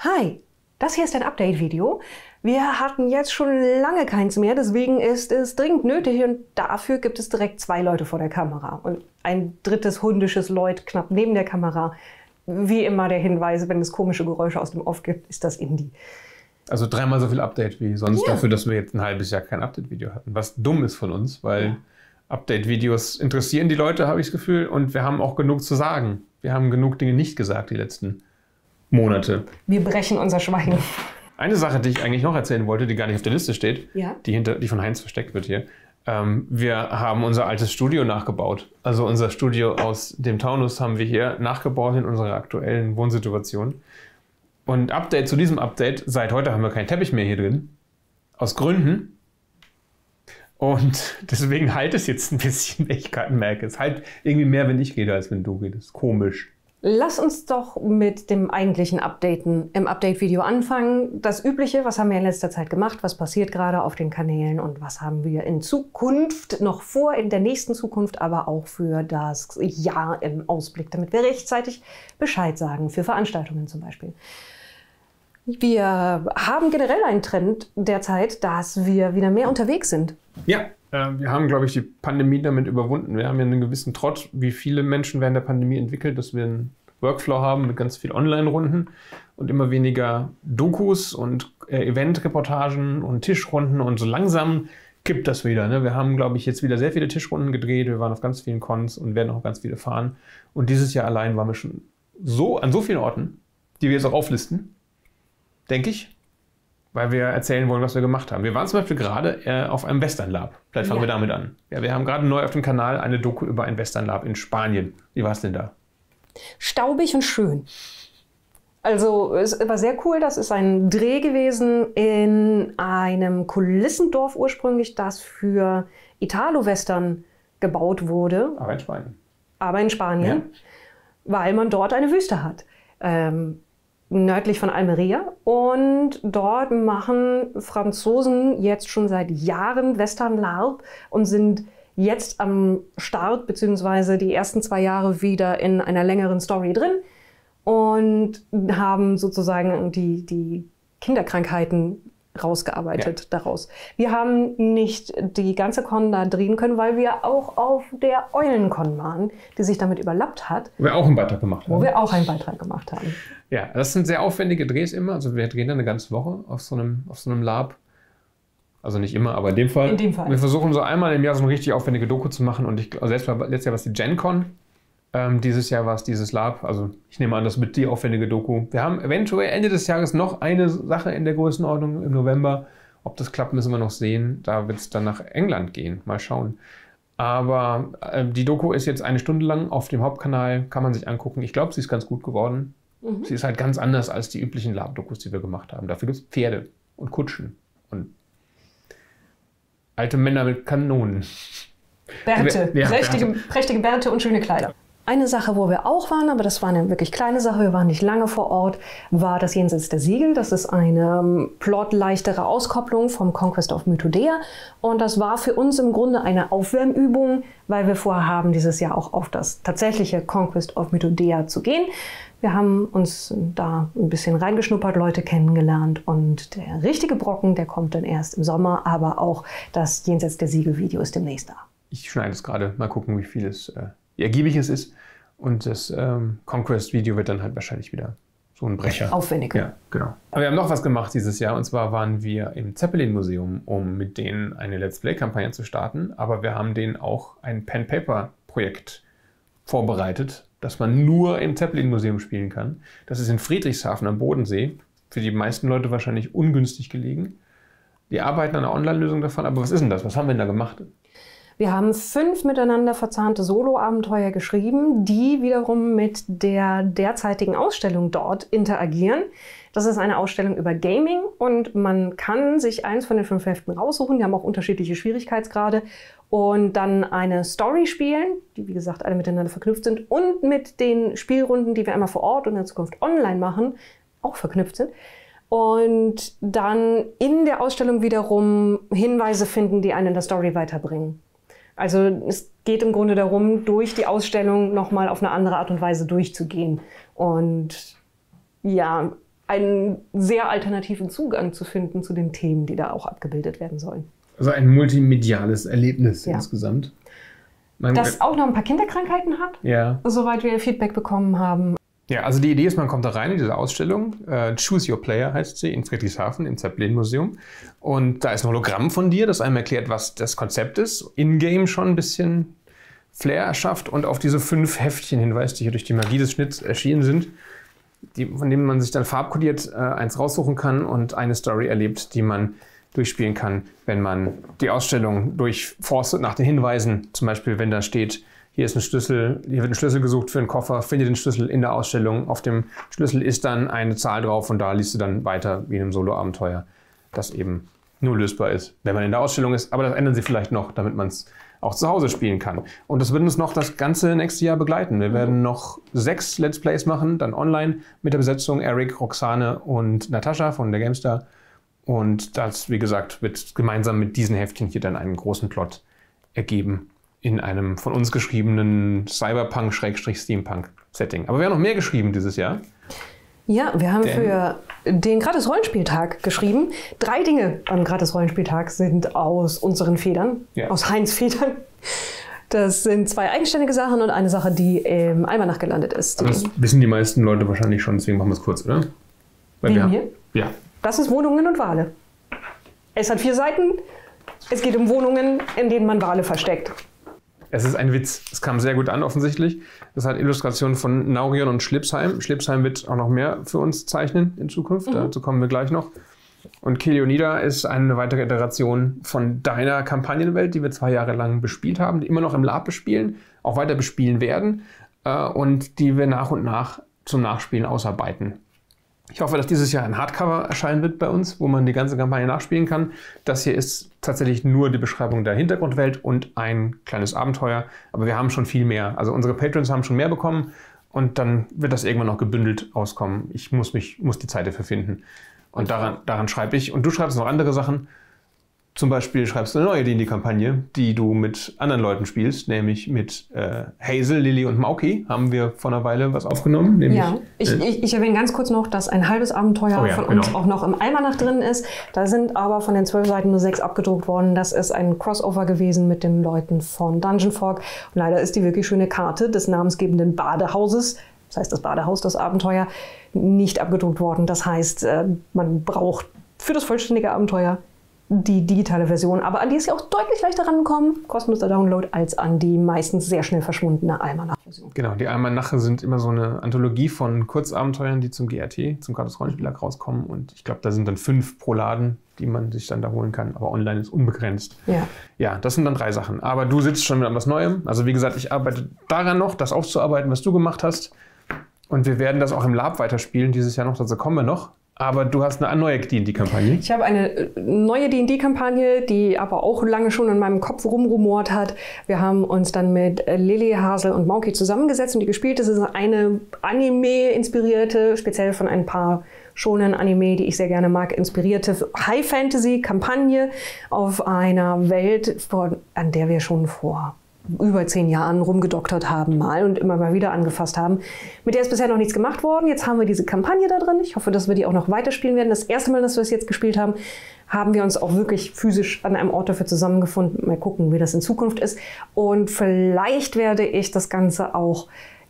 Hi, das hier ist ein Update-Video. Wir hatten jetzt schon lange keins mehr, deswegen ist es dringend nötig und dafür gibt es direkt 2 Leute vor der Kamera und ein drittes hundisches Leut knapp neben der Kamera. Wie immer der Hinweis, wenn es komische Geräusche aus dem Off gibt, ist das Indy. Also 3-mal so viel Update wie sonst dafür, dass wir jetzt ein halbes Jahr kein Update-Video hatten. Was dumm ist von uns, weil Update-Videos interessieren die Leute, habe ich das Gefühl. Und wir haben auch genug zu sagen. Wir haben genug Dinge nicht gesagt die letzten Monate. Wir brechen unser Schweigen. Eine Sache, die ich eigentlich noch erzählen wollte, die gar nicht auf der Liste steht, die von Heinz versteckt wird hier. Wir haben unser altes Studio nachgebaut. Also unser Studio aus dem Taunus haben wir hier nachgebaut in unserer aktuellen Wohnsituation. Und Update zu diesem Update, seit heute haben wir keinen Teppich mehr hier drin. Aus Gründen. Und deswegen halt es jetzt ein bisschen, wenn ich gerade merke. Es halt irgendwie mehr, wenn ich rede, als wenn du redest. Komisch. Lass uns doch mit dem eigentlichen Updaten im Update-Video anfangen. Das Übliche, was haben wir in letzter Zeit gemacht, was passiert gerade auf den Kanälen und was haben wir in Zukunft noch vor, in der nächsten Zukunft, aber auch für das Jahr im Ausblick, damit wir rechtzeitig Bescheid sagen, für Veranstaltungen zum Beispiel. Wir haben generell einen Trend derzeit, dass wir wieder mehr unterwegs sind. Ja, wir haben, glaube ich, die Pandemie damit überwunden. Wir haben ja einen gewissen Trott, wie viele Menschen während der Pandemie entwickelt, dass wir einen Workflow haben mit ganz viel Online-Runden und immer weniger Dokus und Event-Reportagen und Tischrunden. Und so langsam kippt das wieder. Ne? Wir haben, glaube ich, jetzt wieder sehr viele Tischrunden gedreht. Wir waren auf ganz vielen Cons und werden auch ganz viele fahren. Und dieses Jahr allein waren wir schon an so vielen Orten, die wir jetzt auch auflisten, denke ich, weil wir erzählen wollen, was wir gemacht haben. Wir waren zum Beispiel gerade auf einem Western Lab. Vielleicht fangen wir damit an. Ja, wir haben gerade neu auf dem Kanal eine Doku über ein Western Lab in Spanien. Wie war es denn da? Staubig und schön. Also es war sehr cool. Das ist ein Dreh gewesen in einem Kulissendorf ursprünglich, das für Italo-Western gebaut wurde. Aber in Spanien. Aber in Spanien, weil man dort eine Wüste hat. Nördlich von Almeria, und dort machen Franzosen jetzt schon seit Jahren Western Lab und sind jetzt am Start, beziehungsweise die ersten 2 Jahre wieder in einer längeren Story drin und haben sozusagen die Kinderkrankheiten rausgearbeitet daraus. Wir haben nicht die ganze Con da drehen können, weil wir auch auf der Eulencon waren, die sich damit überlappt hat. Wo wir auch einen Beitrag gemacht haben. Wo wir auch einen Beitrag gemacht haben. Ja, das sind sehr aufwendige Drehs immer. Also wir drehen dann eine ganze Woche auf so einem Lab. Also nicht immer, aber in dem Fall. In dem Fall. Wir versuchen so einmal im Jahr so eine richtig aufwendige Doku zu machen. Und letztes Jahr war es die GenCon. Dieses Jahr war es dieses Lab. Also ich nehme an, das wird die aufwendige Doku. Wir haben eventuell Ende des Jahres noch eine Sache in der Größenordnung im November. Ob das klappt, müssen wir noch sehen. Da wird es dann nach England gehen. Mal schauen. Aber die Doku ist jetzt 1 Stunde lang auf dem Hauptkanal. Kann man sich angucken. Ich glaube, sie ist ganz gut geworden. Sie ist halt ganz anders als die üblichen Lab-Dokus, die wir gemacht haben. Dafür gibt es Pferde und Kutschen und alte Männer mit Kanonen. Bärte, prächtige Bärte und schöne Kleider. Eine Sache, wo wir auch waren, aber das war eine wirklich kleine Sache, wir waren nicht lange vor Ort, war das Jenseits der Siegel. Das ist eine plotleichtere Auskopplung vom Conquest of Mythodea. Und das war für uns im Grunde eine Aufwärmübung, weil wir vorhaben, dieses Jahr auch auf das tatsächliche Conquest of Mythodea zu gehen. Wir haben uns da ein bisschen reingeschnuppert, Leute kennengelernt, und der richtige Brocken, der kommt dann erst im Sommer, aber auch das Jenseits der Siegel-Video ist demnächst da. Ich schneide es gerade, mal gucken, wie ergiebig es ist. Und das Conquest-Video wird dann halt wahrscheinlich wieder so ein Brecher. Aufwendig. Ja, genau. Aber wir haben noch was gemacht dieses Jahr, und zwar waren wir im Zeppelin-Museum, um mit denen eine Let's Play-Kampagne zu starten. Aber wir haben denen auch ein Pen-Paper-Projekt vorbereitet, das man nur im Zeppelin-Museum spielen kann. Das ist in Friedrichshafen am Bodensee. Für die meisten Leute wahrscheinlich ungünstig gelegen. Die arbeiten an einer Online-Lösung davon. Aber was ist denn das? Was haben wir denn da gemacht? Wir haben 5 miteinander verzahnte Solo-Abenteuer geschrieben, die wiederum mit der derzeitigen Ausstellung dort interagieren. Das ist eine Ausstellung über Gaming und man kann sich eins von den 5 Heften raussuchen. Die haben auch unterschiedliche Schwierigkeitsgrade und dann eine Story spielen, die wie gesagt alle miteinander verknüpft sind und mit den Spielrunden, die wir einmal vor Ort und in Zukunft online machen, auch verknüpft sind. Und dann in der Ausstellung wiederum Hinweise finden, die einen in der Story weiterbringen. Also es geht im Grunde darum, durch die Ausstellung nochmal auf eine andere Art und Weise durchzugehen. Und ja, einen sehr alternativen Zugang zu finden zu den Themen, die da auch abgebildet werden sollen. Also ein multimediales Erlebnis insgesamt. Das auch noch ein paar Kinderkrankheiten hat, soweit wir Feedback bekommen haben. Ja, also die Idee ist, man kommt da rein in diese Ausstellung. Choose Your Player heißt sie, in Friedrichshafen im Zeppelin-Museum. Und da ist ein Hologramm von dir, das einem erklärt, was das Konzept ist. In-game schon ein bisschen Flair erschafft und auf diese 5 Heftchen hinweist, die hier durch die Magie des Schnitts erschienen sind, von denen man sich dann farbkodiert eins raussuchen kann und eine Story erlebt, die man durchspielen kann, wenn man die Ausstellung durchforstet nach den Hinweisen. Zum Beispiel, wenn da steht, hier ist ein Schlüssel, hier wird ein Schlüssel gesucht für einen Koffer, finde den Schlüssel in der Ausstellung. Auf dem Schlüssel ist dann eine Zahl drauf und da liest du dann weiter wie in einem Solo-Abenteuer, das eben nur lösbar ist, wenn man in der Ausstellung ist. Aber das ändern sie vielleicht noch, damit man es auch zu Hause spielen kann. Und das wird uns noch das ganze nächste Jahr begleiten. Wir werden noch 6 Let's Plays machen, dann online mit der Besetzung Eric, Roxane und Natascha von der GameStar. Und das, wie gesagt, wird gemeinsam mit diesen Heftchen hier dann einen großen Plot ergeben in einem von uns geschriebenen Cyberpunk-Steampunk-Setting. Aber wir haben noch mehr geschrieben dieses Jahr. Ja, wir haben für den Gratis-Rollenspieltag geschrieben. 3 Dinge beim Gratis-Rollenspieltag sind aus unseren Federn, aus Heinz Federn. Das sind 2 eigenständige Sachen und eine Sache, die im Almanach gelandet ist. Das wissen die meisten Leute wahrscheinlich schon, deswegen machen wir es kurz, oder? Wegen hier? Ja. Das ist Wohnungen und Wale. Es hat 4 Seiten. Es geht um Wohnungen, in denen man Wale versteckt. Es ist ein Witz. Es kam sehr gut an, offensichtlich. Das hat Illustrationen von Naurion und Schlipsheim. Schlipsheim wird auch noch mehr für uns zeichnen in Zukunft. Dazu kommen wir gleich noch. Und Kelionida ist eine weitere Iteration von deiner Kampagnenwelt, die wir 2 Jahre lang bespielt haben, die immer noch im Lab bespielen, auch weiter bespielen werden und die wir nach und nach zum Nachspielen ausarbeiten. Ich hoffe, dass dieses Jahr ein Hardcover erscheinen wird bei uns, wo man die ganze Kampagne nachspielen kann. Das hier ist tatsächlich nur die Beschreibung der Hintergrundwelt und ein kleines Abenteuer. Aber wir haben schon viel mehr. Also unsere Patrons haben schon mehr bekommen und dann wird das irgendwann noch gebündelt rauskommen. Ich muss die Zeit dafür finden. Und daran schreibe ich. Und du schreibst noch andere Sachen. Zum Beispiel schreibst du eine neue D&D-Kampagne, die du mit anderen Leuten spielst, nämlich mit Hazel, Lilly und Mauki haben wir vor einer Weile was aufgenommen. Nämlich, ich erwähne ganz kurz noch, dass ein halbes Abenteuer von uns auch noch im Almanach drin ist. Da sind aber von den 12 Seiten nur 6 abgedruckt worden. Das ist ein Crossover gewesen mit den Leuten von Dungeon Fork. Und leider ist die wirklich schöne Karte des namensgebenden Badehauses, das heißt das Badehaus, das Abenteuer, nicht abgedruckt worden. Das heißt, man braucht für das vollständige Abenteuer die digitale Version, aber an die ist ja auch deutlich leichter rangekommen, kostenloser Download, als an die meistens sehr schnell verschwundene Almanach-Version. Genau, die Almanache sind immer so eine Anthologie von Kurzabenteuern, die zum GRT, zum Gratis-Rollenspieltag rauskommen und ich glaube, da sind dann 5 pro Laden, die man sich dann da holen kann, aber online ist unbegrenzt. Ja, das sind dann 3 Sachen, aber du sitzt schon mit etwas Neuem, also wie gesagt, ich arbeite daran noch, das aufzuarbeiten, was du gemacht hast und wir werden das auch im Lab weiterspielen, dieses Jahr noch, dazu kommen wir noch. Aber du hast eine neue D&D-Kampagne. Ich habe eine neue D&D-Kampagne, die aber auch lange schon in meinem Kopf rumrumort hat. Wir haben uns dann mit Lilly, Hazel und Mauki zusammengesetzt und die gespielt. Das ist eine Anime-inspirierte, speziell von ein paar Shonen-Anime, die ich sehr gerne mag, inspirierte High-Fantasy-Kampagne auf einer Welt, an der wir schon vor über 10 Jahren rumgedoktert haben mal und immer mal wieder angefasst haben. Mit der ist bisher noch nichts gemacht worden. Jetzt haben wir diese Kampagne da drin. Ich hoffe, dass wir die auch noch weiterspielen werden. Das erste Mal, dass wir es jetzt gespielt haben, haben wir uns auch wirklich physisch an einem Ort dafür zusammengefunden. Mal gucken, wie das in Zukunft ist. Und vielleicht werde ich das Ganze auch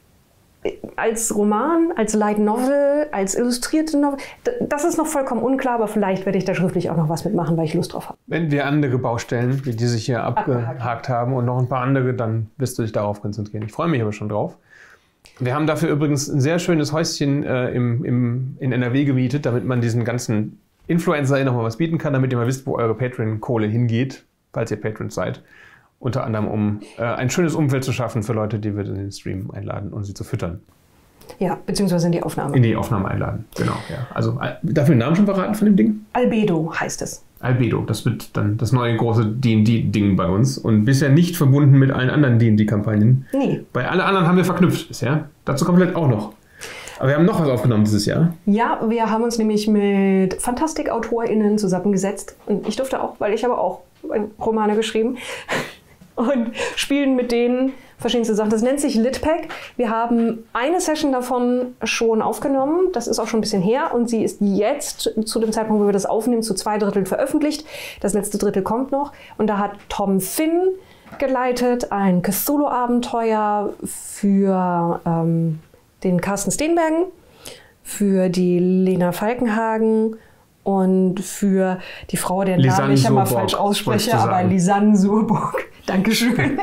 als Roman, als Light Novel, als illustrierte Novel, das ist noch vollkommen unklar, aber vielleicht werde ich da schriftlich auch noch was mitmachen, weil ich Lust drauf habe. Wenn wir andere Baustellen, wie die sich hier abgehakt haben und noch ein paar andere, dann wirst du dich darauf konzentrieren. Ich freue mich aber schon drauf. Wir haben dafür übrigens ein sehr schönes Häuschen in NRW gemietet, damit man diesen ganzen Influencer noch mal was bieten kann, damit ihr mal wisst, wo eure Patreon-Kohle hingeht, falls ihr Patrons seid. Unter anderem, um ein schönes Umfeld zu schaffen für Leute, die wir in den Stream einladen und sie zu füttern. Ja, beziehungsweise in die Aufnahme. In die Aufnahme einladen, genau. Ja. Also, darf ich den Namen schon verraten von dem Ding? Albedo heißt es. Albedo, das wird dann das neue große D&D-Ding bei uns. Und bisher nicht verbunden mit allen anderen D&D-Kampagnen. Nee. Bei allen anderen haben wir verknüpft bisher. Dazu kommt vielleicht auch noch. Aber wir haben noch was aufgenommen dieses Jahr. Ja, wir haben uns nämlich mit FantastikautorInnen zusammengesetzt. Und ich durfte auch, weil ich habe auch Romane geschrieben. Und spielen mit denen verschiedenste Sachen. Das nennt sich Litpack. Wir haben eine Session davon schon aufgenommen. Das ist auch schon ein bisschen her. Und sie ist jetzt, zu dem Zeitpunkt, wo wir das aufnehmen, zu 2/3 veröffentlicht. Das letzte Drittel kommt noch. Und da hat Tom Finn geleitet ein Cthulhu-Abenteuer für den Carsten Steenbergen, für die Lena Falkenhagen und für die Frau, deren Namen ich ja mal falsch ausspreche, aber Lisanne Surburg. Dankeschön.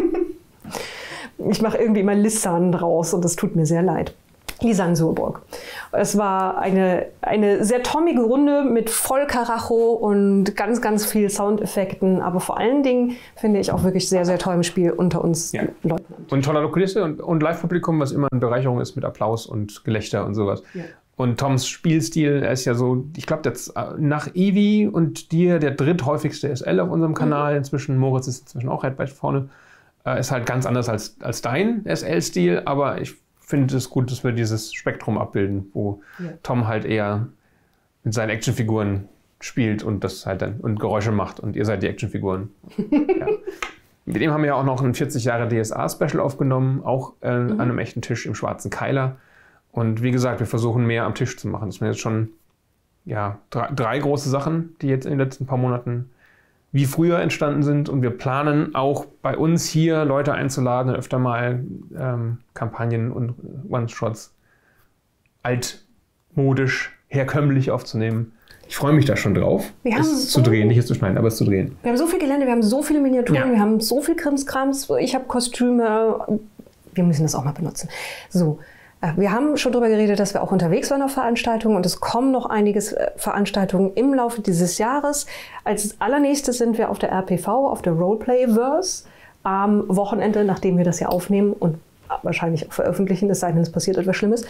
Ich mache irgendwie immer Lisanne draus und das tut mir sehr leid. Lisanne Surburg. Es war eine sehr tommige Runde mit Vollkaracho und ganz, ganz viel Soundeffekten, aber vor allen Dingen finde ich auch wirklich sehr, sehr toll im Spiel unter uns Leuten. Und toller Kulisse und Live-Publikum, was immer eine Bereicherung ist mit Applaus und Gelächter und sowas. Ja. Und Toms Spielstil, er ist ja so, ich glaube, jetzt nach Eevee und dir der dritthäufigste SL auf unserem Kanal. Inzwischen, Moritz ist inzwischen auch weit vorne. Ist halt ganz anders als dein SL-Stil, aber ich finde es gut, dass wir dieses Spektrum abbilden, wo Tom halt eher mit seinen Actionfiguren spielt und das halt dann und Geräusche macht und ihr seid die Actionfiguren. Ja. Mit dem haben wir ja auch noch ein 40 Jahre DSA-Special aufgenommen, auch an einem echten Tisch im Schwarzen Keiler. Und wie gesagt, wir versuchen mehr am Tisch zu machen. Das sind jetzt schon drei große Sachen, die jetzt in den letzten paar Monaten wie früher entstanden sind. Und wir planen auch bei uns hier Leute einzuladen und öfter mal Kampagnen und One-Shots altmodisch, herkömmlich aufzunehmen. Ich freue mich da schon drauf, es zu drehen, nicht es zu schneiden, aber es zu drehen. Wir haben so viel Gelände, wir haben so viele Miniaturen, wir haben so viel Krimskrams, ich habe Kostüme, wir müssen das auch mal benutzen. So. Wir haben schon darüber geredet, dass wir auch unterwegs waren auf Veranstaltungen und es kommen noch einige Veranstaltungen im Laufe dieses Jahres. Als allernächstes sind wir auf der RPV, auf der Roleplayverse, am Wochenende, nachdem wir das ja aufnehmen und wahrscheinlich auch veröffentlichen, es sei denn, es passiert etwas Schlimmes.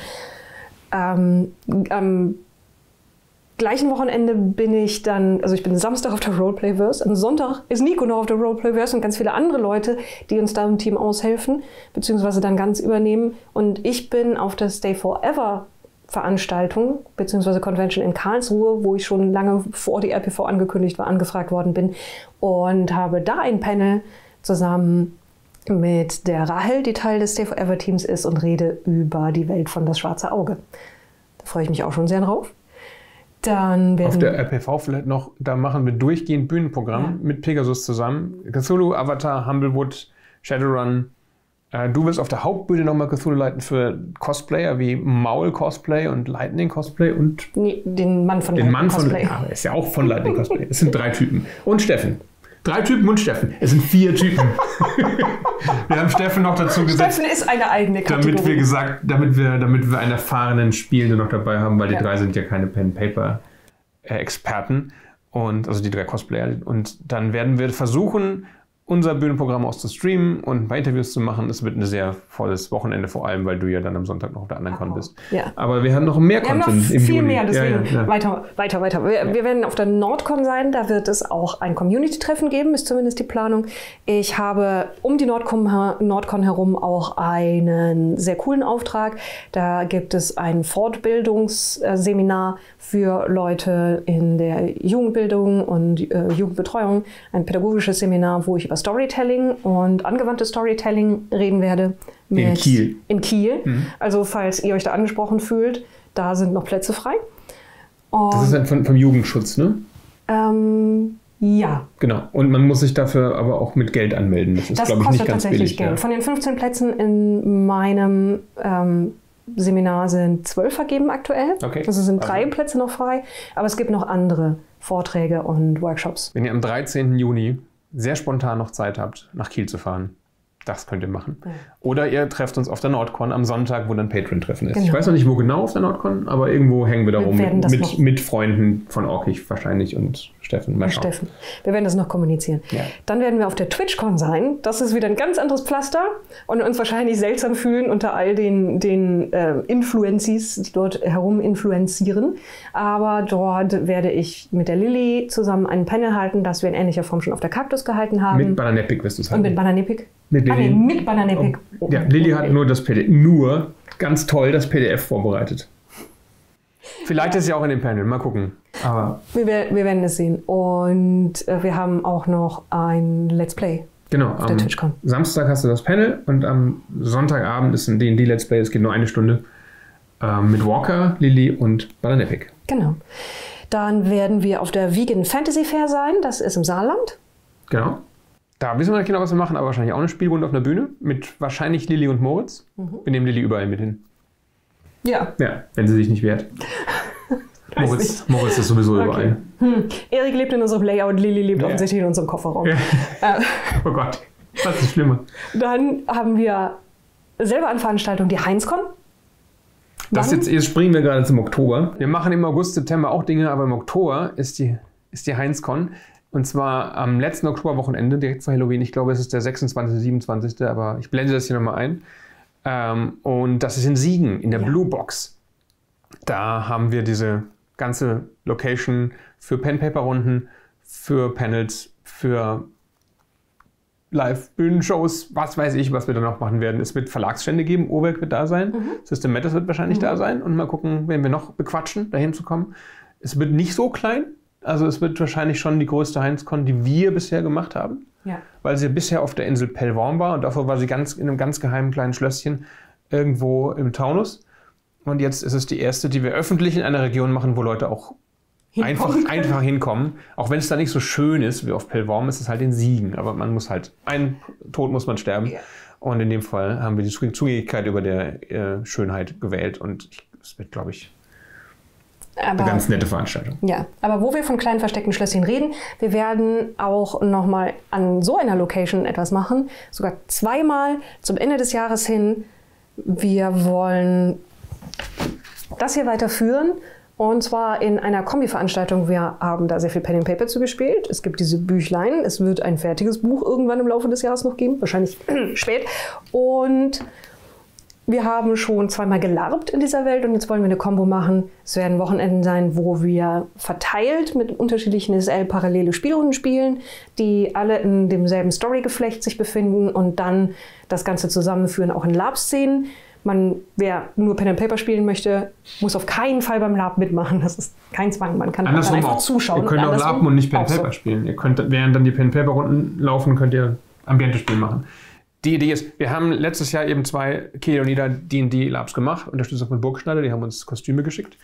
Am gleichen Wochenende bin ich dann, also ich bin Samstag auf der Roleplayverse, am Sonntag ist Nico noch auf der Roleplayverse und ganz viele andere Leute, die uns da im Team aushelfen, beziehungsweise dann ganz übernehmen. Und ich bin auf der Stay Forever Veranstaltung, beziehungsweise Convention in Karlsruhe, wo ich schon lange vor die RPV angekündigt war, angefragt worden bin und habe da ein Panel zusammen mit der Rahel, die Teil des Stay Forever Teams ist und rede über die Welt von Das Schwarze Auge. Da freue ich mich auch schon sehr drauf. Dann auf der RPV vielleicht noch, da machen wir durchgehend Bühnenprogramm mit Pegasus zusammen. Cthulhu, Avatar, Humblewood, Shadowrun. Du wirst auf der Hauptbühne nochmal Cthulhu leiten für Cosplayer wie Maul Cosplay und Lightning Cosplay und den Mann von Lightning Cosplay. Ja, ist ja auch von Lightning Cosplay. Es sind 3 Typen. Und Steffen. 3 Typen und Steffen. Es sind 4 Typen. Wir haben Steffen noch dazu gesetzt. Steffen ist eine eigene Kategorie. Damit wir einen erfahrenen Spielenden noch dabei haben, weil die 3 sind ja keine Pen-Paper-Experten. Und also die 3 Cosplayer. Und dann werden wir versuchen, unser Bühnenprogramm auszustreamen und ein paar Interviews zu machen. Es wird ein sehr volles Wochenende, vor allem, weil du ja dann am Sonntag noch auf der anderen Con bist. Ja. Aber wir haben noch mehr Content im Juni. Wir haben noch viel mehr, deswegen weiter. Wir werden auf der Nordcon sein, da wird es auch ein Community-Treffen geben, ist zumindest die Planung. Ich habe um die Nordcon herum auch einen sehr coolen Auftrag. Da gibt es ein Fortbildungsseminar für Leute in der Jugendbildung und Jugendbetreuung, ein pädagogisches Seminar, wo ich über Storytelling und angewandtes Storytelling reden werde. In Kiel. Mhm. Also falls ihr euch da angesprochen fühlt, da sind noch Plätze frei. Und das ist dann vom Jugendschutz, ne? Ja. Genau. Und man muss sich dafür aber auch mit Geld anmelden. Das ist, glaube ich, nicht ganz billig. Geld. Ja. Von den 15 Plätzen in meinem Seminar sind 12 vergeben aktuell. Okay. Also sind 3 Plätze noch frei. Aber es gibt noch andere Vorträge und Workshops. Wenn ihr am 13. Juni sehr spontan noch Zeit habt, nach Kiel zu fahren, das könnt ihr machen. Ja. Oder ihr trefft uns auf der Nordcon am Sonntag, wo dann Patreon-Treffen ist. Genau. Ich weiß noch nicht, wo genau auf der Nordcon, aber irgendwo hängen wir da rum mit Freunden von Orkich wahrscheinlich und Steffen. Mal schauen. Wir werden das noch kommunizieren. Ja. Dann werden wir auf der TwitchCon sein. Das ist wieder ein ganz anderes Pflaster und uns wahrscheinlich seltsam fühlen unter all den Influencies, die dort herum influenzieren. Aber dort werde ich mit der Lilly zusammen einen Panel halten, das wir in ähnlicher Form schon auf der Kaktus gehalten haben. Mit Bananepik wirst du es halten. Und mit Bananepik. Mit Bananepik. Oh, ja, Lilly hat nur das PDF, ganz toll das PDF vorbereitet. Vielleicht ist sie auch in dem Panel, mal gucken. Aber wir werden es sehen. Und wir haben auch noch ein Let's Play. Genau, auf der TwitchCon. Samstag hast du das Panel und am Sonntagabend ist ein D&D Let's Play. Es geht nur 1 Stunde mit Walker, Lilly und Balanepik. Genau. Dann werden wir auf der Vegan Fantasy Fair sein. Das ist im Saarland. Genau. Da wissen wir nicht genau, was wir machen, aber wahrscheinlich auch eine Spielrunde auf einer Bühne mit wahrscheinlich Lilly und Moritz. Wir nehmen Lilly überall mit hin. Ja. Ja, wenn sie sich nicht wehrt. Moritz ist sowieso überall. Erik lebt in unserem Layout, Lilly lebt offensichtlich in unserem Kofferraum. Ja. Oh Gott, das ist schlimmer. Dann haben wir selber eine Veranstaltung, die Heinzcon. Jetzt springen wir gerade zum Oktober. Wir machen im August, September auch Dinge, aber im Oktober ist die Heinzcon. Und zwar am letzten Oktoberwochenende, direkt vor Halloween. Ich glaube, es ist der 26., 27., aber ich blende das hier nochmal ein. Und das ist in Siegen, in der Blue Box. Da haben wir diese ganze Location für Pen-Paper-Runden, für Panels, für Live-Bühnenshows, was weiß ich, was wir da noch machen werden. Es wird Verlagsstände geben, Urwerk wird da sein, System Matters wird wahrscheinlich da sein und mal gucken, wenn wir noch bequatschen, dahin zu kommen. Es wird nicht so klein, also es wird wahrscheinlich schon die größte Heinzcon, die wir bisher gemacht haben, weil sie bisher auf der Insel Pellworm war und davor war sie in einem ganz geheimen kleinen Schlösschen irgendwo im Taunus. Und jetzt ist es die erste, die wir öffentlich in einer Region machen, wo Leute auch einfach hinkommen. Auch wenn es da nicht so schön ist wie auf Pellworm, ist es halt in Siegen. Aber man muss halt, einen Tod muss man sterben. Ja. Und in dem Fall haben wir die Zugänglichkeit über der Schönheit gewählt. Und es wird, glaube ich, eine ganz nette Veranstaltung. Ja, aber wo wir von kleinen versteckten Schlösschen reden, wir werden auch nochmal an so einer Location etwas machen. Sogar 2-mal zum Ende des Jahres hin. Wir wollen das hier weiterführen und zwar in einer Kombi-Veranstaltung. Wir haben da sehr viel Pen and Paper zugespielt. Es gibt diese Büchlein. Es wird ein fertiges Buch irgendwann im Laufe des Jahres noch geben, wahrscheinlich spät. Und wir haben schon 2-mal gelarbt in dieser Welt und jetzt wollen wir eine Kombo machen. Es werden Wochenenden sein, wo wir verteilt mit unterschiedlichen SL parallele Spielrunden spielen, die alle in demselben Storygeflecht sich befinden und dann das Ganze zusammenführen, auch in Lab-Szenen. Wer nur Pen and Paper spielen möchte, muss auf keinen Fall beim Lab mitmachen. Das ist kein Zwang. Man kann einfach zuschauen. Ihr könnt auch Laben und nicht Pen and Paper spielen. Ihr könnt, während dann die Pen and Paper Runden laufen, könnt ihr Ambiente-Spiel machen. Die Idee ist, wir haben letztes Jahr eben 2 Keonida D&D Labs gemacht, unterstützt von Burgschneider, die haben uns Kostüme geschickt.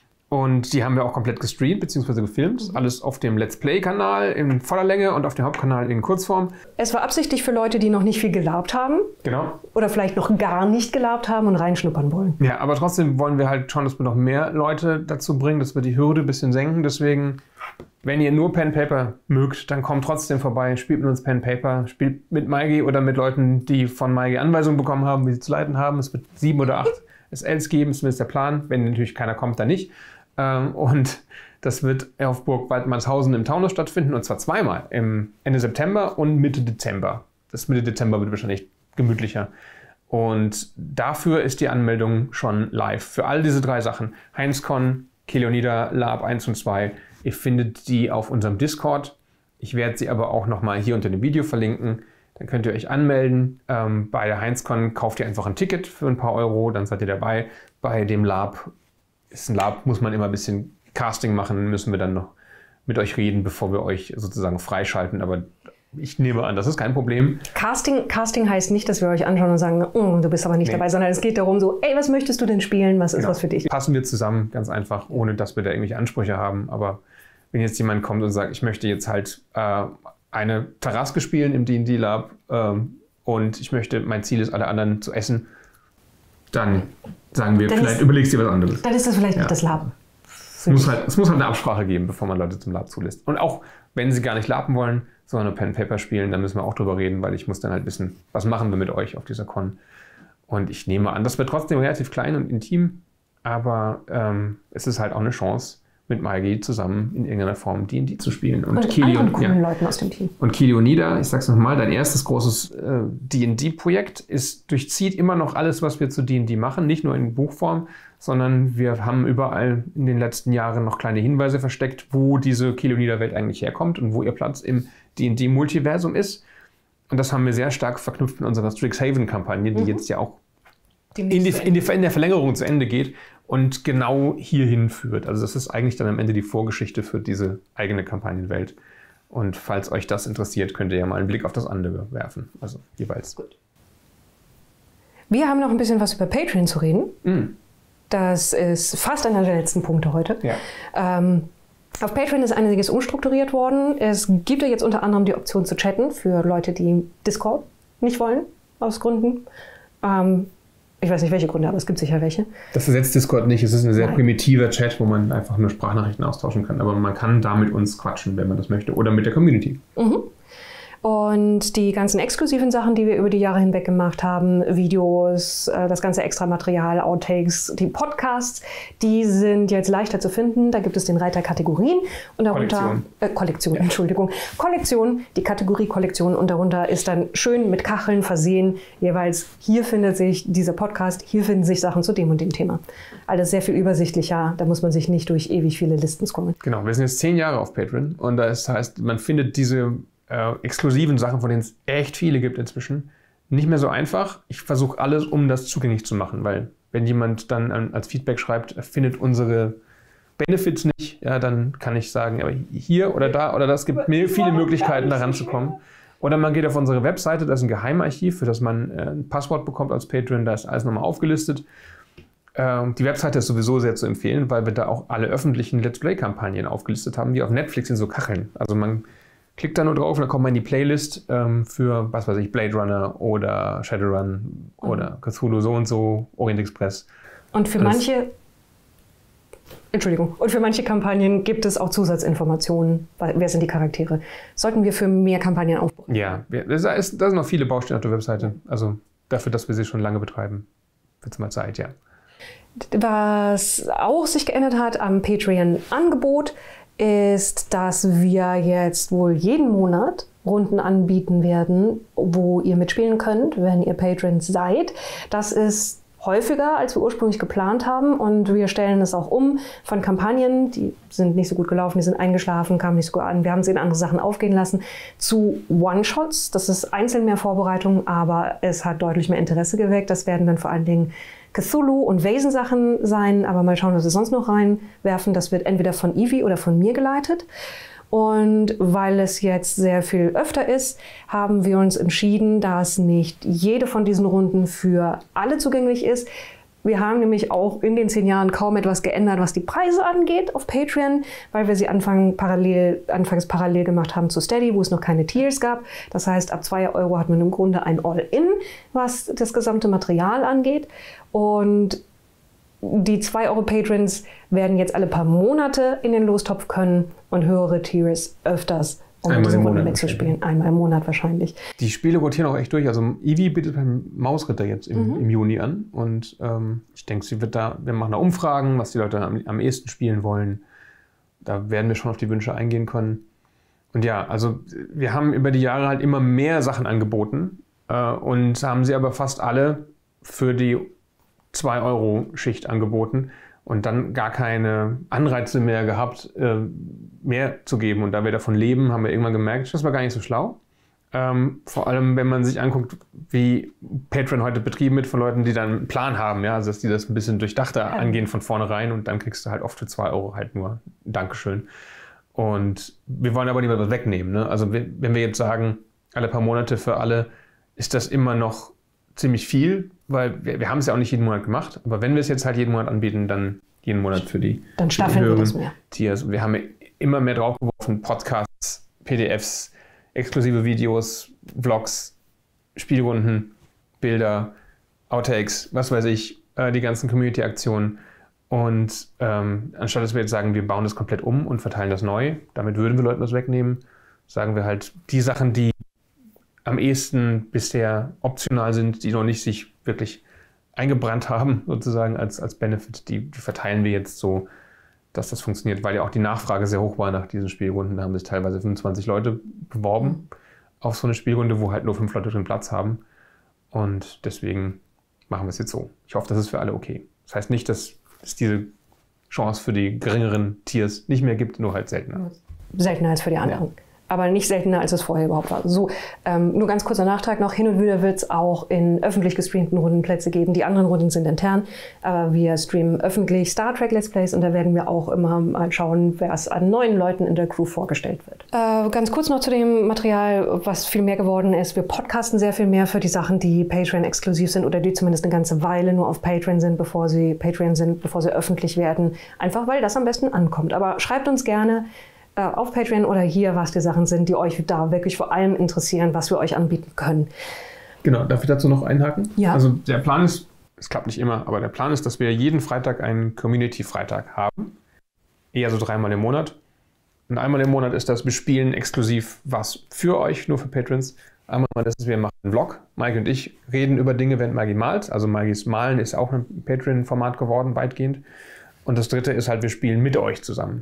Und die haben wir auch komplett gestreamt bzw. gefilmt. Alles auf dem Let's Play-Kanal in voller Länge und auf dem Hauptkanal in Kurzform. Es war absichtlich für Leute, die noch nicht viel gelabt haben. Genau. Oder vielleicht noch gar nicht gelabt haben und reinschnuppern wollen. Ja, aber trotzdem wollen wir halt schauen, dass wir noch mehr Leute dazu bringen, dass wir die Hürde ein bisschen senken. Deswegen, wenn ihr nur Pen Paper mögt, dann kommt trotzdem vorbei, spielt mit uns Pen Paper, spielt mit Maigi oder mit Leuten, die von Maigi Anweisungen bekommen haben, wie sie zu leiten haben. Es wird 7 oder 8 SLs geben, das ist der Plan. Wenn natürlich keiner kommt, dann nicht. Und das wird auf Burg Waldmannshausen im Taunus stattfinden und zwar 2-mal, im Ende September und Mitte Dezember. Das Mitte Dezember wird wahrscheinlich gemütlicher. Und dafür ist die Anmeldung schon live. Für all diese 3 Sachen, Heinzcon, Keonida, Lab 1 und 2, ihr findet die auf unserem Discord. Ich werde sie aber auch nochmal hier unter dem Video verlinken. Dann könnt ihr euch anmelden. Bei der Heinzcon kauft ihr einfach ein Ticket für ein paar Euro, dann seid ihr dabei. Bei dem Lab muss man immer ein bisschen Casting machen, müssen wir dann noch mit euch reden, bevor wir euch sozusagen freischalten. Aber ich nehme an, das ist kein Problem. Casting heißt nicht, dass wir euch anschauen und sagen, du bist aber nicht dabei, sondern es geht darum so, was möchtest du denn spielen, was ist was für dich? Passen wir zusammen, ganz einfach, ohne dass wir da irgendwelche Ansprüche haben. Aber wenn jetzt jemand kommt und sagt, ich möchte jetzt halt eine Tarasque spielen im D&D Lab und mein Ziel ist, alle anderen zu essen, dann sagen wir, vielleicht überlegst du dir was anderes. Dann ist das vielleicht nicht das Lab. Es muss halt eine Absprache geben, bevor man Leute zum Lab zulässt. Und auch wenn sie gar nicht laben wollen, sondern nur Pen Paper spielen, dann müssen wir auch drüber reden, weil ich muss dann halt wissen, was machen wir mit euch auf dieser Con. Und ich nehme an, das wird trotzdem relativ klein und intim, aber es ist halt auch eine Chance, mit Maigi zusammen in irgendeiner Form D&D zu spielen. Und anderen coolen Leuten aus dem Team. Und Keonida, ich sag's nochmal, dein erstes großes D&D-Projekt durchzieht immer noch alles, was wir zu D&D machen, nicht nur in Buchform, sondern wir haben überall in den letzten Jahren noch kleine Hinweise versteckt, wo diese Keonida-Welt eigentlich herkommt und wo ihr Platz im D&D-Multiversum ist. Und das haben wir sehr stark verknüpft mit unserer Strixhaven-Kampagne, die jetzt ja auch in der Verlängerung zu Ende geht und genau hierhin führt. Also das ist eigentlich dann am Ende die Vorgeschichte für diese eigene Kampagnenwelt. Und falls euch das interessiert, könnt ihr ja mal einen Blick auf das andere werfen. Also jeweils. Gut. Wir haben noch ein bisschen was über Patreon zu reden. Das ist fast einer der letzten Punkte heute. Ja. Auf Patreon ist einiges umstrukturiert worden. Es gibt ja jetzt unter anderem die Option zu chatten für Leute, die Discord nicht wollen, aus Gründen. Ich weiß nicht, welche Gründe, aber es gibt sicher welche. Das ersetzt Discord nicht. Es ist ein sehr primitiver Chat, wo man einfach nur Sprachnachrichten austauschen kann. Aber man kann da mit uns quatschen, wenn man das möchte. Oder mit der Community. Und die ganzen exklusiven Sachen, die wir über die Jahre hinweg gemacht haben, Videos, das ganze Extra-Material, Outtakes, die Podcasts, die sind jetzt leichter zu finden. Da gibt es den Reiter Kategorien und darunter Kollektion, die Kategorie Kollektion, und darunter ist dann schön mit Kacheln versehen, jeweils hier findet sich dieser Podcast, hier finden sich Sachen zu dem und dem Thema. Alles sehr viel übersichtlicher, da muss man sich nicht durch ewig viele Listen scrollen. Genau, wir sind jetzt 10 Jahre auf Patreon und das heißt, man findet diese exklusiven Sachen, von denen es echt viele gibt inzwischen, nicht mehr so einfach. Ich versuche alles, um das zugänglich zu machen, weil wenn jemand dann als Feedback schreibt, er findet unsere Benefits nicht, ja, dann kann ich sagen, aber hier oder da oder das gibt mir viele Möglichkeiten, da ranzukommen. Oder man geht auf unsere Webseite, das ist ein Geheimarchiv, für das man ein Passwort bekommt als Patreon, da ist alles nochmal aufgelistet. Die Webseite ist sowieso sehr zu empfehlen, weil wir da auch alle öffentlichen Let's Play-Kampagnen aufgelistet haben, wie auf Netflix in so Kacheln. Also man klickt da nur drauf und dann kommt man in die Playlist für, was weiß ich, Blade Runner oder Shadowrun oder Cthulhu so und so, Orient Express. Und für manche Kampagnen gibt es auch Zusatzinformationen. Wer sind die Charaktere? Sollten wir für mehr Kampagnen aufbauen? Ja, da sind noch viele Baustellen auf der Webseite. Also dafür, dass wir sie schon lange betreiben, wird es mal Zeit, ja. Was auch sich geändert hat am Patreon-Angebot, ist, dass wir jetzt wohl jeden Monat Runden anbieten werden, wo ihr mitspielen könnt, wenn ihr Patrons seid. Das ist häufiger, als wir ursprünglich geplant haben, und wir stellen es auch um von Kampagnen, die sind nicht so gut gelaufen, die sind eingeschlafen, kamen nicht so gut an, wir haben sie in andere Sachen aufgehen lassen, zu One-Shots. Das ist einzeln mehr Vorbereitung, aber es hat deutlich mehr Interesse geweckt. Das werden dann vor allen Dingen Cthulhu- und Vaesen-Sachen sein, aber mal schauen, was wir sonst noch reinwerfen. Das wird entweder von Evie oder von mir geleitet. Und weil es jetzt sehr viel öfter ist, haben wir uns entschieden, dass nicht jede von diesen Runden für alle zugänglich ist. Wir haben nämlich auch in den 10 Jahren kaum etwas geändert, was die Preise angeht auf Patreon, weil wir sie anfangs parallel gemacht haben zu Steady, wo es noch keine Tiers gab. Das heißt, ab 2 € hat man im Grunde ein All-In, was das gesamte Material angeht. Und die 2 € Patrons werden jetzt alle paar Monate in den Lostopf können und höhere Tiers öfters, um in diese Runde mitzuspielen. Einmal im Monat wahrscheinlich. Die Spiele rotieren auch echt durch. Also Evie bietet beim Mausritter jetzt im Juni an. Und ich denke, wir machen da Umfragen, was die Leute am ehesten spielen wollen. Da werden wir schon auf die Wünsche eingehen können. Und ja, also wir haben über die Jahre halt immer mehr Sachen angeboten und haben sie aber fast alle für die 2 € Schicht angeboten und dann gar keine Anreize mehr gehabt, mehr zu geben. Und da wir davon leben, haben wir irgendwann gemerkt, das war gar nicht so schlau. Vor allem, wenn man sich anguckt, wie Patreon heute betrieben wird von Leuten, die dann einen Plan haben, ja, also dass die das ein bisschen durchdachter angehen von vornherein, und dann kriegst du halt oft für 2 € halt nur Dankeschön. Und wir wollen aber niemand was wegnehmen. Ne? Also wenn wir jetzt sagen, alle paar Monate für alle, ist das immer noch ziemlich viel, weil wir haben es ja auch nicht jeden Monat gemacht, aber wenn wir es jetzt halt jeden Monat anbieten, dann jeden Monat für die höheren Tiers. Wir haben immer mehr draufgeworfen, Podcasts, PDFs, exklusive Videos, Vlogs, Spielrunden, Bilder, Outtakes, was weiß ich, die ganzen Community-Aktionen. Und anstatt dass wir jetzt sagen, wir bauen das komplett um und verteilen das neu, damit würden wir Leuten was wegnehmen, sagen wir halt, die Sachen, die am ehesten bisher optional sind, die noch nicht sich wirklich eingebrannt haben, sozusagen als Benefit, die verteilen wir jetzt so, dass das funktioniert, weil ja auch die Nachfrage sehr hoch war nach diesen Spielrunden. Da haben sich teilweise 25 Leute beworben auf so eine Spielrunde, wo halt nur 5 Leute drin Platz haben. Und deswegen machen wir es jetzt so. Ich hoffe, das ist für alle okay. Das heißt nicht, dass es diese Chance für die geringeren Tiers nicht mehr gibt, nur halt seltener. Seltener als für die anderen. Ja. aber nicht seltener, als es vorher überhaupt war. So, nur ganz kurzer Nachtrag noch. Hin und wieder wird es auch in öffentlich gestreamten Runden Plätze geben. Die anderen Runden sind intern, aber wir streamen öffentlich Star Trek Let's Plays und da werden wir auch immer mal schauen, wer es an neuen Leuten in der Crew vorgestellt wird. Ganz kurz noch zu dem Material, was viel mehr geworden ist. Wir podcasten sehr viel mehr für die Sachen, die Patreon-exklusiv sind oder die zumindest eine ganze Weile nur auf Patreon sind, bevor sie öffentlich werden. Einfach, weil das am besten ankommt. Aber schreibt uns gerne auf Patreon oder hier, was die Sachen sind, die euch da wirklich vor allem interessieren, was wir euch anbieten können. Genau, darf ich dazu noch einhaken? Ja. Also der Plan ist, es klappt nicht immer, aber der Plan ist, dass wir jeden Freitag einen Community-Freitag haben. Eher so 3-mal im Monat. Und einmal im Monat ist das, wir spielen exklusiv was für euch, nur für Patrons. Einmal ist es, wir machen einen Vlog. Maike und ich reden über Dinge, während Maike malt. Also Maikes Malen ist auch ein Patreon-Format geworden, weitgehend. Und das dritte ist halt, wir spielen mit euch zusammen.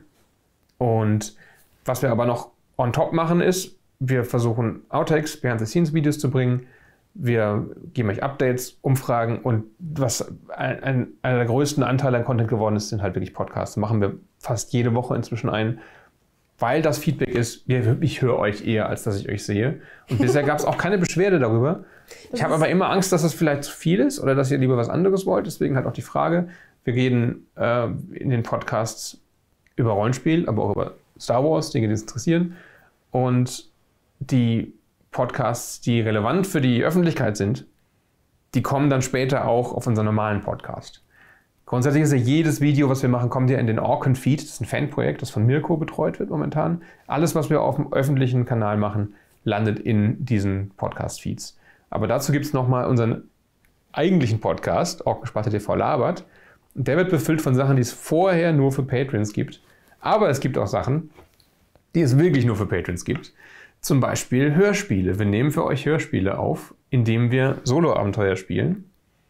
Und was wir aber noch on top machen ist, wir versuchen Outtakes, Behind-the-Scenes-Videos zu bringen. Wir geben euch Updates, Umfragen und was einer der größten Anteile an Content geworden ist, sind halt wirklich Podcasts. Da machen wir fast jede Woche inzwischen ein, weil das Feedback ist, ich höre euch eher, als dass ich euch sehe. Und bisher gab es auch keine Beschwerde darüber. Ich habe aber immer Angst, dass es vielleicht zu viel ist oder dass ihr lieber was anderes wollt. Deswegen halt auch die Frage, wir reden in den Podcasts über Rollenspiel, aber auch über Star Wars, Dinge, die uns interessieren. Und die Podcasts, die relevant für die Öffentlichkeit sind, die kommen dann später auch auf unseren normalen Podcast. Grundsätzlich ist ja jedes Video, was wir machen, kommt ja in den Orkan-Feed. Das ist ein Fanprojekt, das von Mirko betreut wird momentan. Alles, was wir auf dem öffentlichen Kanal machen, landet in diesen Podcast-Feeds. Aber dazu gibt es nochmal unseren eigentlichen Podcast, Orkensparte TV labert. Und der wird befüllt von Sachen, die es vorher nur für Patrons gibt. Aber es gibt auch Sachen, die es wirklich nur für Patrons gibt. Zum Beispiel Hörspiele. Wir nehmen für euch Hörspiele auf, indem wir Solo-Abenteuer spielen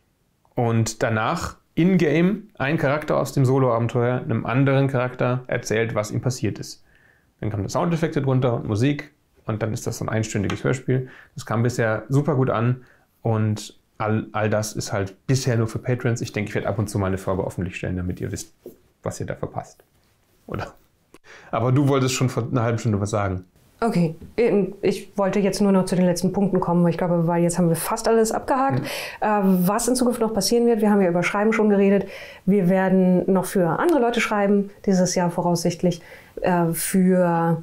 und danach in-game ein Charakter aus dem Solo-Abenteuer einem anderen Charakter erzählt, was ihm passiert ist. Dann kommen Soundeffekte drunter und Musik und dann ist das so ein einstündiges Hörspiel. Das kam bisher super gut an und all das ist halt bisher nur für Patrons. Ich denke, ich werde ab und zu mal eine Folge öffentlich stellen, damit ihr wisst, was ihr da verpasst. Oder? Aber du wolltest schon vor einer halben Stunde was sagen. Okay, ich wollte jetzt nur noch zu den letzten Punkten kommen, weil ich glaube, jetzt haben wir fast alles abgehakt. Was in Zukunft noch passieren wird, wir haben ja über Schreiben schon geredet. Wir werden noch für andere Leute schreiben, dieses Jahr voraussichtlich. Für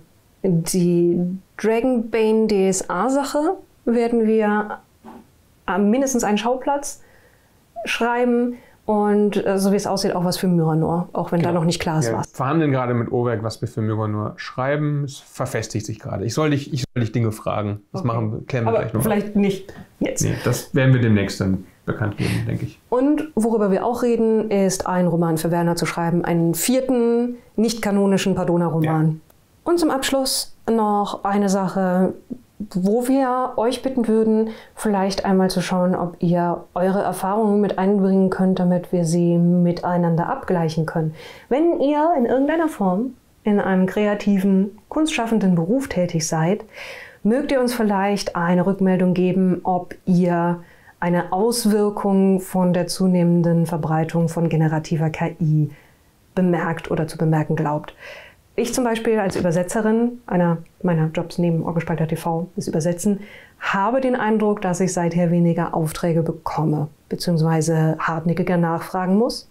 die Dragonbane DSA-Sache werden wir mindestens einen Schauplatz schreiben. Und so wie es aussieht, auch was für Myranor, auch wenn da noch nicht klar ist, was. Wir verhandeln gerade mit Owerk, was wir für Myranor schreiben. Es verfestigt sich gerade. Ich soll dich Dinge fragen. Das klären wir gleich noch. Vielleicht nicht jetzt. Nee, das werden wir demnächst dann bekannt geben, denke ich. Und worüber wir auch reden, ist einen Roman für Werner zu schreiben. Einen 4. nicht-kanonischen Padona-Roman. Ja. Und zum Abschluss noch eine Sache, wo wir euch bitten würden, vielleicht einmal zu schauen, ob ihr eure Erfahrungen mit einbringen könnt, damit wir sie miteinander abgleichen können. Wenn ihr in irgendeiner Form in einem kreativen, kunstschaffenden Beruf tätig seid, mögt ihr uns vielleicht eine Rückmeldung geben, ob ihr eine Auswirkung von der zunehmenden Verbreitung von generativer KI bemerkt oder zu bemerken glaubt. Ich zum Beispiel als Übersetzerin, einer meiner Jobs neben Orkenspalter TV ist Übersetzen, habe den Eindruck, dass ich seither weniger Aufträge bekomme, beziehungsweise hartnäckiger nachfragen muss,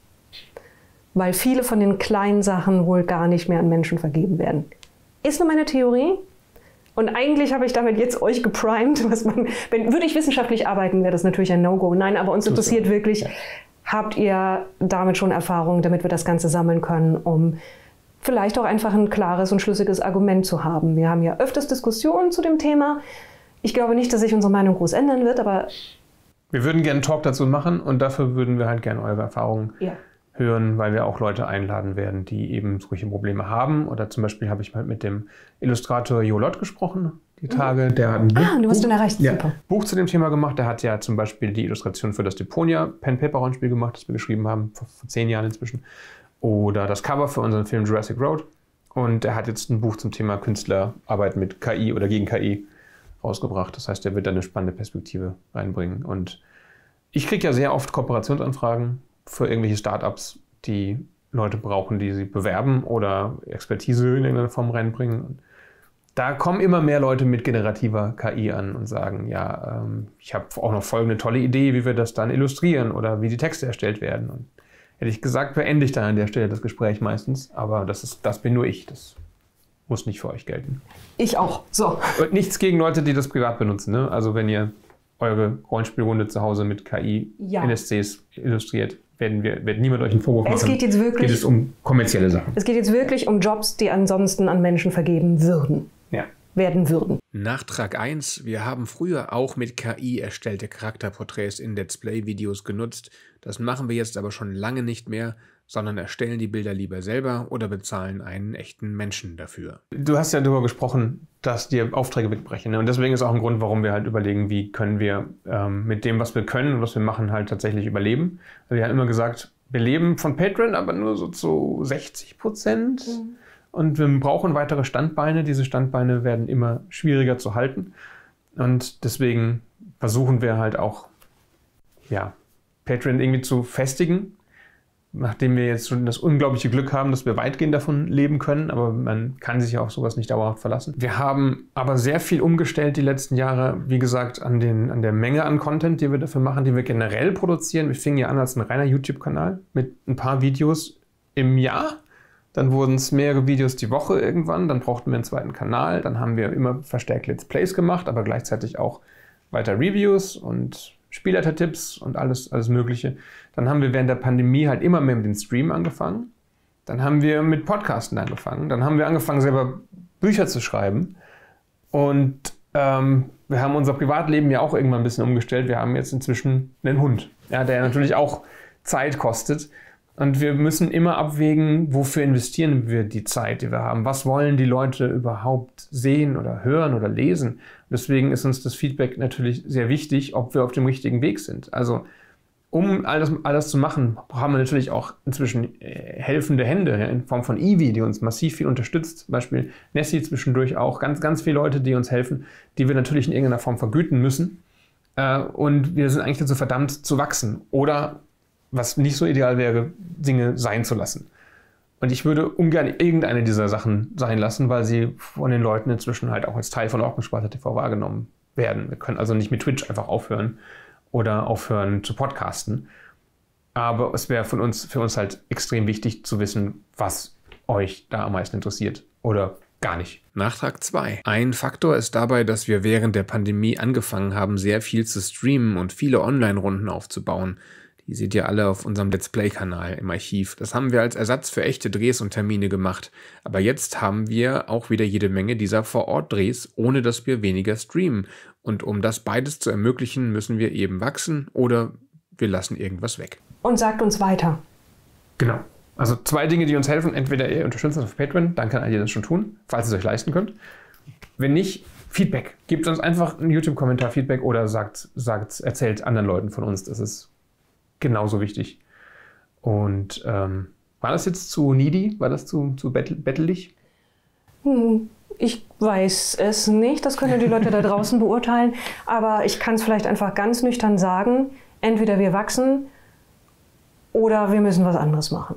weil viele von den kleinen Sachen wohl gar nicht mehr an Menschen vergeben werden. Ist nur meine Theorie. Und eigentlich habe ich damit jetzt euch geprimed, würde ich wissenschaftlich arbeiten, wäre das natürlich ein No-Go. Nein, aber uns interessiert wirklich, habt ihr damit schon Erfahrung, damit wir das Ganze sammeln können, um vielleicht auch einfach ein klares und schlüssiges Argument zu haben. Wir haben ja öfters Diskussionen zu dem Thema. Ich glaube nicht, dass sich unsere Meinung groß ändern wird, aber wir würden gerne einen Talk dazu machen und dafür würden wir halt gerne eure Erfahrungen hören, weil wir auch Leute einladen werden, die eben solche Probleme haben. Oder zum Beispiel habe ich mal mit dem Illustrator Jolot gesprochen, die Tage. Der hat ein Buch, du hast ihn erreicht. Super. Buch zu dem Thema gemacht. Der hat ja zum Beispiel die Illustration für das Deponia Pen-Paper-Rollenspiel gemacht, das wir geschrieben haben, vor 10 Jahren inzwischen. Oder das Cover für unseren Film Jurassic Road. Und er hat jetzt ein Buch zum Thema Künstlerarbeit mit KI oder gegen KI rausgebracht. Das heißt, er wird da eine spannende Perspektive reinbringen. Und ich kriege ja sehr oft Kooperationsanfragen für irgendwelche Startups, die Leute brauchen, die sie bewerben oder Expertise in irgendeiner Form reinbringen. da kommen immer mehr Leute mit generativer KI an und sagen, ja, ich habe auch noch folgende tolle Idee, wie wir das dann illustrieren oder wie die Texte erstellt werden. Und ehrlich gesagt beende ich dann an der Stelle das Gespräch meistens, aber das bin nur ich, das muss nicht für euch gelten. Ich auch, so. Und nichts gegen Leute, die das privat benutzen, ne? Also wenn ihr eure Rollenspielrunde zu Hause mit KI NSCs illustriert, wird niemand euch einen Vorwurf machen. Geht es um kommerzielle Sachen. Es geht jetzt wirklich um Jobs, die ansonsten an Menschen vergeben werden würden. Nachtrag 1. Wir haben früher auch mit KI erstellte Charakterporträts in Let's Play-Videos genutzt. Das machen wir jetzt aber schon lange nicht mehr, sondern erstellen die Bilder lieber selber oder bezahlen einen echten Menschen dafür. Du hast ja darüber gesprochen, dass dir Aufträge wegbrechen. Ne? Und deswegen ist auch ein Grund, warum wir halt überlegen, wie können wir mit dem, was wir können und was wir machen, halt tatsächlich überleben. Wir haben immer gesagt, wir leben von Patreon, aber nur so zu 60%. Und wir brauchen weitere Standbeine. Diese Standbeine werden immer schwieriger zu halten. Und deswegen versuchen wir halt auch, Patreon irgendwie zu festigen. Nachdem wir jetzt schon das unglaubliche Glück haben, dass wir weitgehend davon leben können, aber man kann sich auf sowas nicht dauerhaft verlassen. Wir haben aber sehr viel umgestellt die letzten Jahre, wie gesagt, an der Menge an Content, die wir dafür machen, die wir generell produzieren. Wir fingen ja an als ein reiner YouTube-Kanal mit ein paar Videos im Jahr. Dann wurden es mehrere Videos die Woche irgendwann, dann brauchten wir einen zweiten Kanal, dann haben wir immer verstärkt Let's Plays gemacht, aber gleichzeitig auch weiter Reviews und Spielleiter-Tipps und alles Mögliche. Dann haben wir während der Pandemie halt immer mehr mit dem Stream angefangen. Dann haben wir mit Podcasten angefangen. Dann haben wir angefangen, selber Bücher zu schreiben. Und wir haben unser Privatleben ja auch irgendwann ein bisschen umgestellt. Wir haben jetzt inzwischen einen Hund, der natürlich auch Zeit kostet. Und wir müssen immer abwägen, wofür investieren wir die Zeit, die wir haben. Was wollen die Leute überhaupt sehen oder hören oder lesen? Deswegen ist uns das Feedback natürlich sehr wichtig, ob wir auf dem richtigen Weg sind. Also um alles zu machen, haben wir natürlich auch inzwischen helfende Hände in Form von Ivi, die uns massiv viel unterstützt. Zum Beispiel Nessie zwischendurch auch. Ganz, ganz viele Leute, die uns helfen, die wir natürlich in irgendeiner Form vergüten müssen. Und wir sind eigentlich dazu verdammt zu wachsen. Oder was nicht so ideal wäre, Dinge sein zu lassen. Und ich würde ungern irgendeine dieser Sachen sein lassen, weil sie von den Leuten inzwischen halt auch als Teil von Orkenspalter TV wahrgenommen werden. Wir können also nicht mit Twitch einfach aufhören oder aufhören zu podcasten. Aber es wäre für uns halt extrem wichtig zu wissen, was euch da am meisten interessiert oder gar nicht. Nachtrag 2. Ein Faktor ist dabei, dass wir während der Pandemie angefangen haben, sehr viel zu streamen und viele Online-Runden aufzubauen. Die seht ihr alle auf unserem Let's Play-Kanal im Archiv. Das haben wir als Ersatz für echte Drehs und Termine gemacht. Aber jetzt haben wir auch wieder jede Menge dieser Vor-Ort-Drehs, ohne dass wir weniger streamen. Und um das beides zu ermöglichen, müssen wir eben wachsen oder wir lassen irgendwas weg. Und sagt uns weiter. Genau. Also 2 Dinge, die uns helfen. Entweder ihr unterstützt uns auf Patreon, dann kann ihr das schon tun, falls ihr es euch leisten könnt. Wenn nicht, Feedback. Gebt uns einfach einen YouTube-Kommentar Feedback oder erzählt anderen Leuten von uns. Das ist genauso wichtig. Und war das jetzt zu needy? War das zu bettelig? Ich weiß es nicht. Das können die Leute da draußen beurteilen. Aber ich kann es vielleicht einfach ganz nüchtern sagen. Entweder wir wachsen oder wir müssen was anderes machen.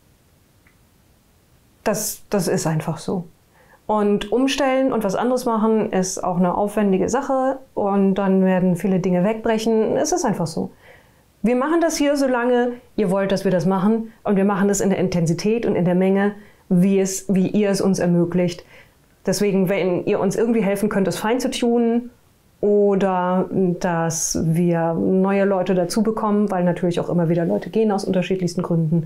Das ist einfach so. Und umstellen und was anderes machen ist auch eine aufwendige Sache. Und dann werden viele Dinge wegbrechen. Es ist einfach so. Wir machen das hier, solange ihr wollt, dass wir das machen. Und wir machen das in der Intensität und in der Menge, wie ihr es uns ermöglicht. Deswegen, wenn ihr uns irgendwie helfen könnt, das fein zu tunen oder dass wir neue Leute dazu bekommen, weil natürlich auch immer wieder Leute gehen aus unterschiedlichsten Gründen,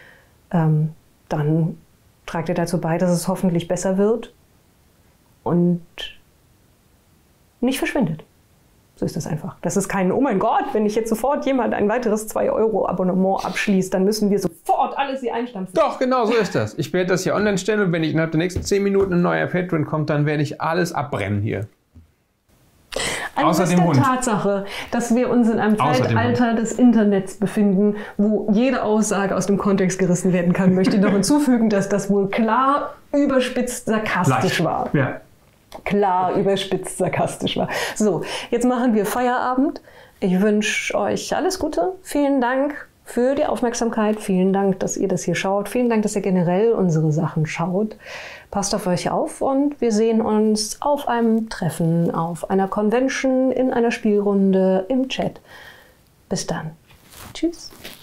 dann tragt ihr dazu bei, dass es hoffentlich besser wird und nicht verschwindet. So ist das einfach. Das ist kein, oh mein Gott, wenn ich jetzt sofort jemand ein weiteres 2-Euro-Abonnement abschließt, dann müssen wir sofort alles hier einstampfen. Doch, genau so ist das. Ich werde das hier online stellen und wenn ich innerhalb der nächsten 10 Minuten ein neuer Patreon kommt, dann werde ich alles abbrennen hier. Außer der Tatsache, dass wir uns in einem Zeitalter des Internets befinden, wo jede Aussage aus dem Kontext gerissen werden kann, möchte ich noch hinzufügen, dass das wohl klar überspitzt sarkastisch war. Ja. Klar überspitzt sarkastisch war. So, jetzt machen wir Feierabend. Ich wünsche euch alles Gute. Vielen Dank für die Aufmerksamkeit. Vielen Dank, dass ihr das hier schaut. Vielen Dank, dass ihr generell unsere Sachen schaut. Passt auf euch auf und wir sehen uns auf einem Treffen, auf einer Convention, in einer Spielrunde, im Chat. Bis dann. Tschüss.